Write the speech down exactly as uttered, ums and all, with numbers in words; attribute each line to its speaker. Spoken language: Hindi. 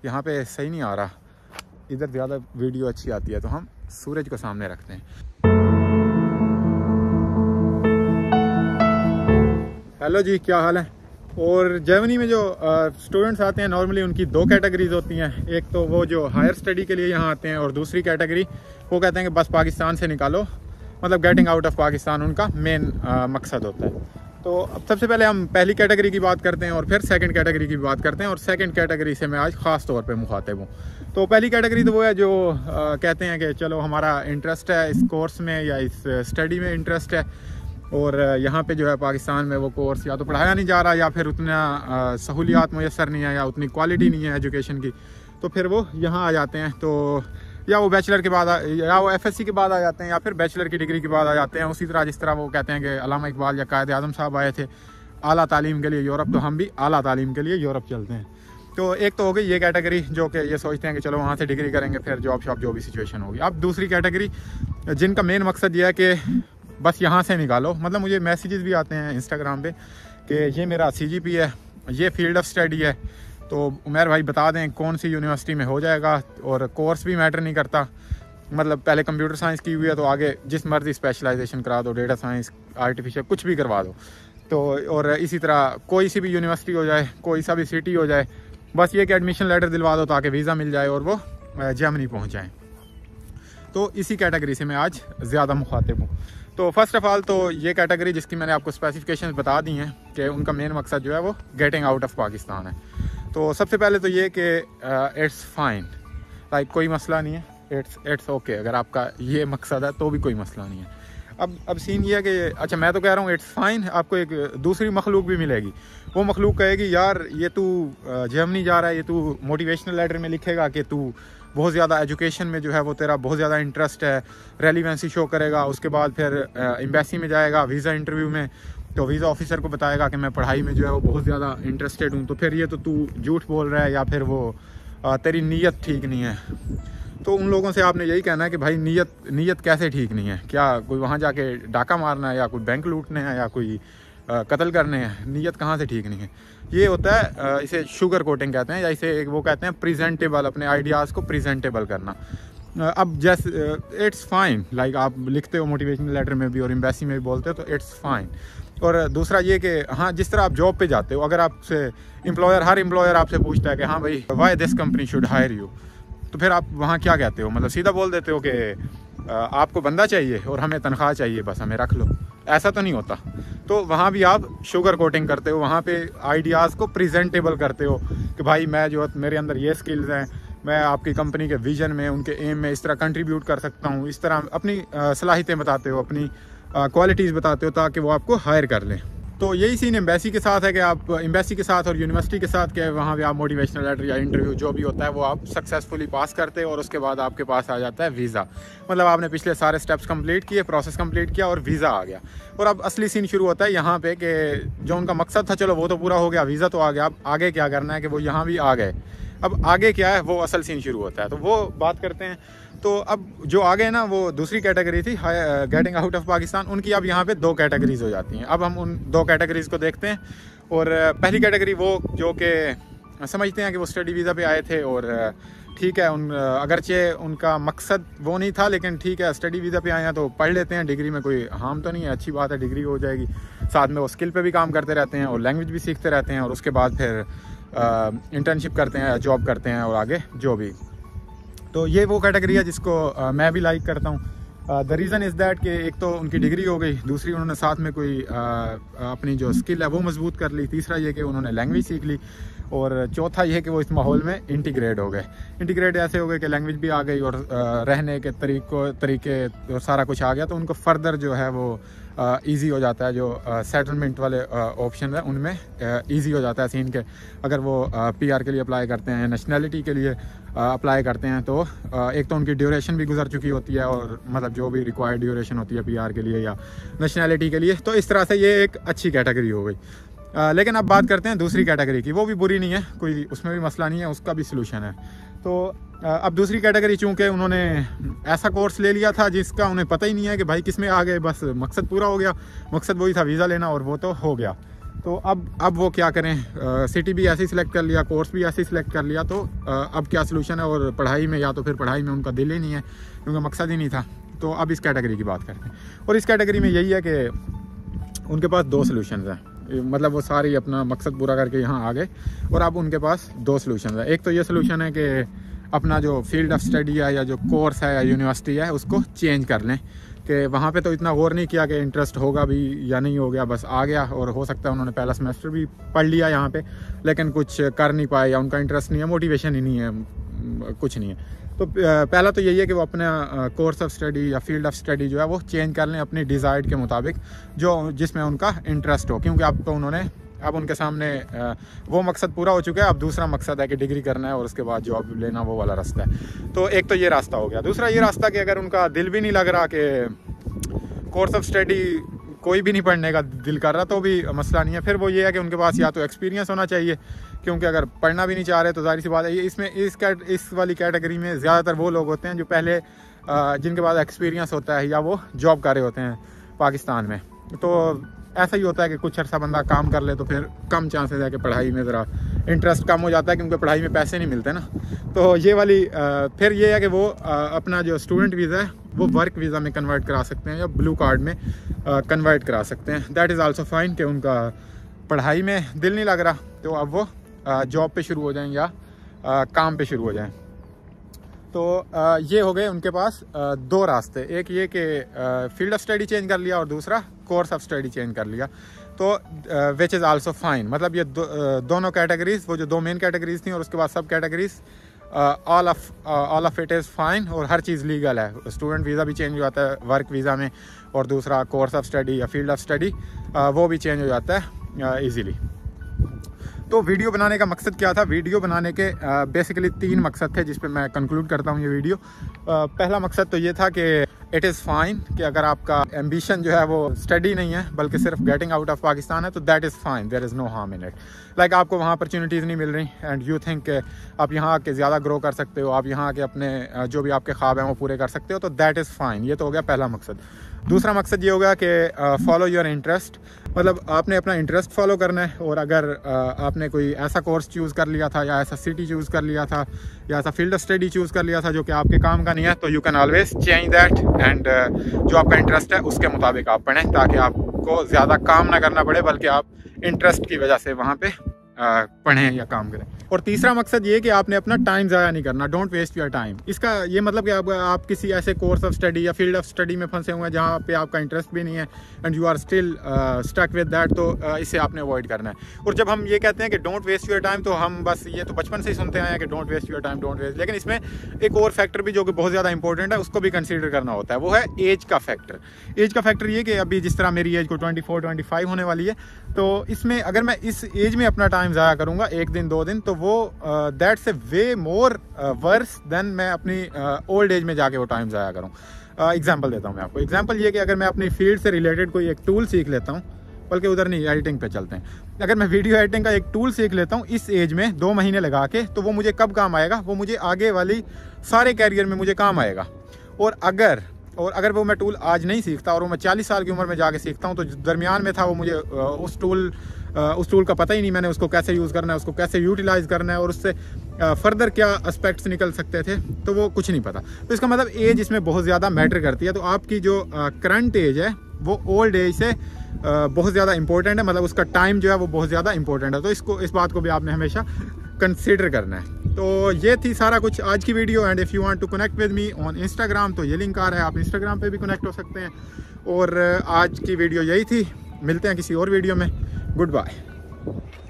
Speaker 1: यहाँ पे सही नहीं आ रहा, इधर ज़्यादा वीडियो अच्छी आती है, तो हम सूरज को सामने रखते हैं। हेलो जी, क्या हाल है। और जर्मनी में जो स्टूडेंट्स आते हैं नॉर्मली उनकी दो कैटेगरीज होती हैं। एक तो वो जो हायर स्टडी के लिए यहाँ आते हैं, और दूसरी कैटेगरी वो कहते हैं कि बस पाकिस्तान से निकालो, मतलब गेटिंग आउट ऑफ पाकिस्तान उनका मेन मकसद होता है। तो अब सबसे पहले हम पहली कैटेगरी की बात करते हैं और फिर सेकंड कैटेगरी की बात करते हैं, और सेकंड कैटेगरी से मैं आज ख़ास तौर पे मुखातिब हूँ। तो पहली कैटेगरी तो वो है जो आ, कहते हैं कि चलो हमारा इंटरेस्ट है इस कोर्स में या इस स्टडी में इंटरेस्ट है, और यहाँ पे जो है पाकिस्तान में वो कोर्स या तो पढ़ाया नहीं जा रहा, या फिर उतना सहूलियात मुयसर नहीं है, या उतनी क्वालिटी नहीं है एजुकेशन की, तो फिर वो यहाँ आ जाते हैं। तो या वो बैचलर के बाद या वो एफएससी के बाद आ जाते हैं, या फिर बैचलर की डिग्री के बाद आ जाते हैं। उसी तरह जिस तरह वो कहते हैं कि अल्लामा इकबाल या कायद आज़म साहब आए थे आला तालीम के लिए यूरोप, तो हम भी आला तालीम के लिए यूरोप चलते हैं। तो एक तो हो गई ये कैटेगरी जो कि ये सोचते हैं कि चलो वहाँ से डिग्री करेंगे, फिर जॉब शॉप जो भी सिचुएशन होगी। अब दूसरी कैटेगरी जिनका मेन मकसद ये है कि बस यहाँ से निकालो, मतलब मुझे मैसेजेस भी आते हैं इंस्टाग्राम पे कि ये मेरा सी जी पी है, ये फील्ड ऑफ स्टडी है, तो उमर भाई बता दें कौन सी यूनिवर्सिटी में हो जाएगा, और कोर्स भी मैटर नहीं करता, मतलब पहले कंप्यूटर साइंस की हुई है तो आगे जिस मर्जी स्पेशलाइजेशन करा दो, डेटा साइंस, आर्टिफिशियल, कुछ भी करवा दो। तो और इसी तरह कोई सी भी यूनिवर्सिटी हो जाए, कोई सा भी सिटी हो जाए, बस ये कि एडमिशन लेटर दिलवा दो ताकि वीज़ा मिल जाए और वो जर्मनी पहुँच जाए। तो इसी कैटेगरी से मैं आज ज़्यादा मुखातिब हूँ। तो फर्स्ट ऑफ़ ऑल तो ये कैटेगरी जिसकी मैंने आपको स्पेसिफिकेशन बता दी हैं कि उनका मेन मकसद जो है वो गेटिंग आउट ऑफ पाकिस्तान है। तो सबसे पहले तो ये कि इट्स फाइन, लाइक कोई मसला नहीं है, इट्स इट्स ओके। अगर आपका ये मकसद है तो भी कोई मसला नहीं है। अब अब सीन ये है कि अच्छा मैं तो कह रहा हूँ इट्स फाइन, आपको एक दूसरी मखलूक भी मिलेगी। वो मखलूक कहेगी यार ये तू जर्मनी जा रहा है, ये तू मोटिवेशनल लेटर में लिखेगा कि तू बहुत ज़्यादा एजुकेशन में जो है वो तेरा बहुत ज़्यादा इंटरेस्ट है, रेलिवेंसी शो करेगा। उसके बाद फिर एम्बेसी में जाएगा वीज़ा इंटरव्यू में, तो वीज़ा ऑफिसर को बताएगा कि मैं पढ़ाई में जो है वो बहुत ज़्यादा इंटरेस्टेड हूँ। तो फिर ये तो तू झूठ बोल रहा है, या फिर वो आ, तेरी नीयत ठीक नहीं है। तो उन लोगों से आपने यही कहना है कि भाई नीयत नीयत कैसे ठीक नहीं है, क्या कोई वहाँ जाके डाका मारना है, या कोई बैंक लूटने हैं, या कोई आ, कत्ल करने हैं, नीयत कहाँ से ठीक नहीं है। ये होता है आ, इसे शुगर कोटिंग कहते हैं, या इसे वो कहते हैं प्रेजेंटेबल, अपने आइडियाज़ को प्रेजेंटेबल करना। अब जैसे इट्स फाइन, लाइक आप लिखते हो मोटिवेशनल लेटर में भी और एम्बेसी में भी बोलते हो, तो इट्स फाइन। और दूसरा ये कि हाँ जिस तरह आप जॉब पे जाते हो, अगर आपसे एम्प्लॉयर हर एम्प्लॉयर आपसे पूछता है कि हाँ भाई why this company should hire you, तो फिर आप वहाँ क्या कहते हो, मतलब सीधा बोल देते हो कि आपको बंदा चाहिए और हमें तनख्वाह चाहिए, बस हमें रख लो। ऐसा तो नहीं होता। तो वहाँ भी आप शुगर कोटिंग करते हो, वहाँ पे आइडियाज़ को प्रेजेंटेबल करते हो कि भाई मैं जो मेरे अंदर ये स्किल्स हैं, मैं आपकी कंपनी के विजन में, उनके एम में इस तरह कंट्रीब्यूट कर सकता हूँ। इस तरह अपनी सलाहियतें बताते हो, अपनी क्वालिटीज़ बताते हो, ताकि वो आपको हायर कर लें। तो यही सीन एम्बेसी के साथ है कि आप एम्बेसी के साथ और यूनिवर्सिटी के साथ के वहाँ पे आप मोटिवेशनल लेटर या इंटरव्यू जो भी होता है वो आप सक्सेसफुली पास करते हैं, और उसके बाद आपके पास आ जाता है वीज़ा। मतलब आपने पिछले सारे स्टेप्स कंप्लीट किए, प्रोसेस कंप्लीट किया और वीज़ा आ गया। और अब असली सीन शुरू होता है यहाँ पे कि जो उनका मकसद था चलो वो तो पूरा हो गया, वीज़ा तो आ गया, अब आगे क्या करना है कि वो यहाँ भी आ गए। अब आगे क्या है वो असल सीन शुरू होता है, तो वो बात करते हैं। तो अब जो आगे ना वो दूसरी कैटेगरी थी गेटिंग आउट ऑफ पाकिस्तान, उनकी अब यहाँ पे दो कैटेगरीज हो जाती हैं। अब हम उन दो कैटेगरीज को देखते हैं। और पहली कैटेगरी वो जो कि समझते हैं कि वो स्टडी वीज़ा पे आए थे, और ठीक है उन अगरचे उनका मकसद वो नहीं था, लेकिन ठीक है स्टडी वीज़ा पे आए हैं तो पढ़ लेते हैं, डिग्री में कोई हार्म तो नहीं है, अच्छी बात है, डिग्री हो जाएगी। साथ में वो स्किल पे भी काम करते रहते हैं और लैंग्वेज भी सीखते रहते हैं, और उसके बाद फिर इंटर्नशिप करते हैं, जॉब करते हैं, और आगे जो भी। तो ये वो कैटेगरी है जिसको uh, मैं भी लाइक करता हूँ। द रीज़न इज़ दैट कि एक तो उनकी डिग्री हो गई, दूसरी उन्होंने साथ में कोई uh, अपनी जो स्किल है वो मजबूत कर ली, तीसरा ये कि उन्होंने लैंग्वेज सीख ली, और चौथा ये कि वो इस माहौल में इंटीग्रेट हो गए। इंटीग्रेट ऐसे हो गए कि लैंग्वेज भी आ गई, और uh, रहने के तरीक़ों तरीके और सारा कुछ आ गया, तो उनको फर्दर जो है वो इजी uh, हो जाता है। जो सेटलमेंट uh, वाले ऑप्शन uh, है उनमें इजी uh, हो जाता है सीन के। अगर वो पीआर uh, के लिए अप्लाई करते हैं, नेशनैलिटी के लिए अप्लाई uh, करते हैं, तो uh, एक तो उनकी ड्यूरेशन भी गुजर चुकी होती है, और मतलब जो भी रिक्वायर्ड ड्यूरेशन होती है पीआर के लिए या नेशनैलिटी के लिए। तो इस तरह से ये एक अच्छी कैटेगरी हो गई। uh, लेकिन अब बात करते हैं दूसरी कैटेगरी की। वो भी बुरी नहीं है, कोई उसमें भी मसला नहीं है, उसका भी सलूशन है। तो अब दूसरी कैटेगरी चूँकि उन्होंने ऐसा कोर्स ले लिया था जिसका उन्हें पता ही नहीं है कि भाई किस में आ गए, बस मकसद पूरा हो गया। मकसद वही था वीज़ा लेना, और वो तो हो गया। तो अब अब वो क्या करें, सिटी भी ऐसे ही सिलेक्ट कर लिया, कोर्स भी ऐसे ही सिलेक्ट कर लिया, तो आ, अब क्या सलूशन है। और पढ़ाई में या तो फिर पढ़ाई में उनका दिल ही नहीं है क्योंकि मकसद ही नहीं था। तो अब इस कैटेगरी की बात करते हैं, और इस कैटेगरी में यही है कि उनके पास दो सलूशन हैं, मतलब वो सारी अपना मकसद पूरा करके यहाँ आ गए और अब उनके पास दो सलूशन है। एक तो ये सलूशन है कि अपना जो फील्ड ऑफ स्टडी है या जो कोर्स है या यूनिवर्सिटी है उसको चेंज कर लें, कि वहाँ पे तो इतना गौर नहीं किया कि इंटरेस्ट होगा भी या नहीं हो गया, बस आ गया। और हो सकता है उन्होंने पहला सेमेस्टर भी पढ़ लिया यहाँ पे लेकिन कुछ कर नहीं पाए, या उनका इंटरेस्ट नहीं है, मोटिवेशन ही नहीं है, कुछ नहीं है। तो पहला तो यही है कि वो अपना कोर्स ऑफ स्टडी या फील्ड ऑफ स्टडी जो है वो चेंज कर लें अपनी डिज़ायर्ड के मुताबिक, जो जिसमें उनका इंटरेस्ट हो। क्योंकि अब तो उन्होंने अब उनके सामने वो मकसद पूरा हो चुका है, अब दूसरा मकसद है कि डिग्री करना है और उसके बाद जॉब लेना, वो वाला रास्ता है। तो एक तो ये रास्ता हो गया। दूसरा ये रास्ता कि अगर उनका दिल भी नहीं लग रहा, कि कोर्स ऑफ स्टडी कोई भी नहीं पढ़ने का दिल कर रहा, तो भी मसला नहीं है। फिर वो ये है कि उनके पास या तो एक्सपीरियंस होना चाहिए, क्योंकि अगर पढ़ना भी नहीं चाह रहे तो जाहिर सी बात है इसमें इस कैट इस वाली कैटेगरी में ज़्यादातर वो लोग होते हैं जो पहले जिनके पास एक्सपीरियंस होता है या वो जॉब कर रहे होते हैं पाकिस्तान में। तो ऐसा ही होता है कि कुछ अर्सा बंदा काम कर ले तो फिर कम चांसेस है कि पढ़ाई में ज़रा इंटरेस्ट कम हो जाता है, क्योंकि पढ़ाई में पैसे नहीं मिलते ना। तो ये वाली फिर ये है कि वो अपना जो स्टूडेंट वीज़ा है वो वर्क वीज़ा में कन्वर्ट करा सकते हैं या ब्लू कार्ड में कन्वर्ट करा सकते हैं। दैट इज़ आल्सो फाइन, कि उनका पढ़ाई में दिल नहीं लग रहा तो अब वो जॉब पे शुरू हो जाएं या काम पे शुरू हो जाएं। तो ये हो गए उनके पास दो रास्ते, एक ये कि फील्ड ऑफ स्टडी चेंज कर लिया और दूसरा कोर्स ऑफ स्टडी चेंज कर लिया। तो विच इज़ आल्सो फाइन, मतलब ये दो, दोनों कैटेगरीज, वो जो दो मेन कैटेगरीज थी और उसके बाद सब categories, all of all of it is fine और हर चीज़ लीगल है। स्टूडेंट वीज़ा भी चेंज हो जाता है वर्क वीज़ा में, और दूसरा कोर्स ऑफ स्टडी या फील्ड ऑफ स्टडी वो भी चेंज हो जाता है ईज़िली। तो वीडियो बनाने का मकसद क्या था? वीडियो बनाने के बेसिकली uh, तीन मकसद थे जिस पे मैं कंक्लूड करता हूँ ये वीडियो। uh, पहला मकसद तो ये था कि इट इज़ फाइन, कि अगर आपका एम्बिशन जो है वो स्टडी नहीं है बल्कि सिर्फ गेटिंग आउट ऑफ पाकिस्तान है, तो that is fine, there is no harm in it. Like आपको वहाँ अपॉर्चुनिटीज़ नहीं मिल रही एंड यू थिंक आप यहाँ आके ज़्यादा ग्रो कर सकते हो, आप यहाँ आके अपने जो भी आपके ख्वाब हैं वो पूरे कर सकते हो, तो दैट इज़ फाइन। ये तो हो गया पहला मकसद। दूसरा मकसद ये होगा कि फॉलो योर इंटरेस्ट, मतलब आपने अपना इंटरेस्ट फॉलो करना है। और अगर uh, आपने कोई ऐसा कोर्स चूज़ कर लिया था या ऐसा सिटी चूज़ कर लिया था या ऐसा फील्ड ऑफ स्टडी चूज़ कर लिया था जो कि आपके काम का नहीं है, तो you can always change that and जो आपका इंटरेस्ट है उसके मुताबिक आप पढ़ें, ताकि आपको ज़्यादा काम ना करना पड़े बल्कि आप इंटरेस्ट की वजह से वहाँ पे पढ़ें या काम करें। और तीसरा मकसद ये कि आपने अपना टाइम ज़ाया नहीं करना, डोंट वेस्ट योर टाइम। इसका ये मतलब कि आप, आप किसी ऐसे कोर्स ऑफ स्टडी या फील्ड ऑफ स्टडी में फंसे हुए हैं जहाँ पे आपका इंटरेस्ट भी नहीं है and you are still stuck with that, तो uh, इसे आपने अवॉइड करना है। और जब हम ये कहते हैं कि डोंट वेस्ट योर टाइम, तो हम बस ये तो बचपन से ही सुनते आए हैं कि don't waste your time, don't waste, लेकिन इसमें एक और फैक्टर भी जो कि बहुत ज़्यादा इंपॉर्टेंट है उसको भी कंसिडर करना होता है, वो है एज का फैक्टर। एज का फैक्टर ये कि अभी जिस तरह मेरी एज को ट्वेंटी फोर ट्वेंटी फाइव होने वाली है, तो इसमें अगर मैं इस एज में अपना टाइम ज़ाया करूँगा एक दिन दो दिन, तो वो that's a way more worse than मैं अपनी ओल्ड uh, एज में जाके वो टाइम ज़ाया करूँ। एग्जांपल uh, देता हूँ मैं आपको। एग्जांपल ये कि अगर मैं अपनी फील्ड से रिलेटेड कोई एक टूल सीख लेता हूँ, बल्कि उधर नहीं, एडिटिंग पे चलते हैं, अगर मैं वीडियो एडिटिंग का एक टूल सीख लेता हूँ इस एज में दो महीने लगा के, तो वो मुझे कब काम आएगा? वो मुझे आगे वाली सारे कैरियर में मुझे काम आएगा। और अगर और अगर वो मैं टूल आज नहीं सीखता और वो मैं चालीस साल की उम्र में जाके सीखता हूँ, तो दरमियान में था वो मुझे उस टूल उस टूल का पता ही नहीं, मैंने उसको कैसे यूज़ करना है, उसको कैसे यूटिलाइज़ करना है और उससे फर्दर क्या एस्पेक्ट्स निकल सकते थे, तो वो कुछ नहीं पता। तो इसका मतलब एज इसमें बहुत ज़्यादा मैटर करती है। तो आपकी जो करंट एज है वो ओल्ड एज से बहुत ज़्यादा इंपॉर्टेंट है, मतलब उसका टाइम जो है वो बहुत ज़्यादा इंपॉर्टेंट है। तो इसको इस बात को भी आपने हमेशा कंसिडर करना है। तो ये थी सारा कुछ आज की video. And if you want to connect with me on Instagram, तो ये लिंक आ रहा है, आप इंस्टाग्राम पे भी कनेक्ट हो सकते हैं। और आज की वीडियो यही थी, मिलते हैं किसी और वीडियो में। Good bye.